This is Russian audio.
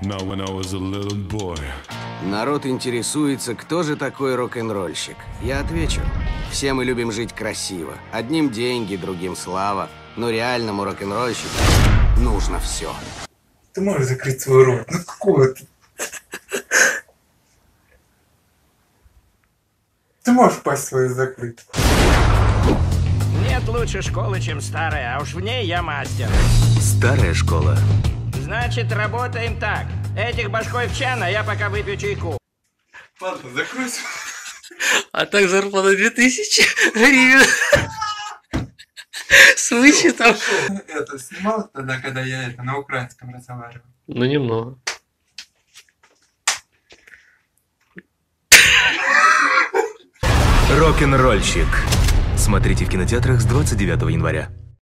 Now when I was a little boy. Народ интересуется, кто же такой рок-н-ролльщик. Я отвечу. Все мы любим жить красиво. Одним деньги, другим слава. Но реальному рок-н-ролльщику нужно все. Ты можешь закрыть свой рот? Ну какого ты? Ты можешь пасть свою закрыть? Нет лучше школы, чем старая, а уж в ней я мастер. Старая школа. Значит, работаем так. Этих башкой в чан, а я пока выпью чайку. Ладно, закройся. А так зарплата 2000 гривен. С вычетом. Это снимал тогда, когда я на украинском разговаривал? Ну, немного. Рок-н-ролльщик. Смотрите в кинотеатрах с 29 января.